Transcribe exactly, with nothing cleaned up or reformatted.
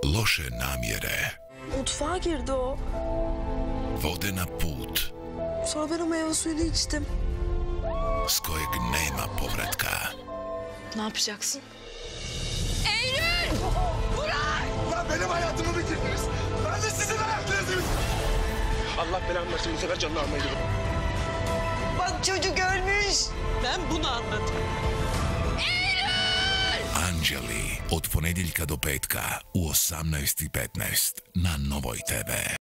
loše namjere. Mutfağa girdi o. Vode na put Sonra ben o meyve suyunu içtim. s kojeg nema povratka. Ne yapacaksın? Eylül! Burak! Lan benim hayatımı bitirdiniz. Ben de sizin hayatınızı. Allah belanı versin, bu sefer canını almayı. Bak çocuk ölmüş. Ben bunu anladım. Anđeli, od ponedjeljka do petka u osamnaest i petnaest na Novoj T V.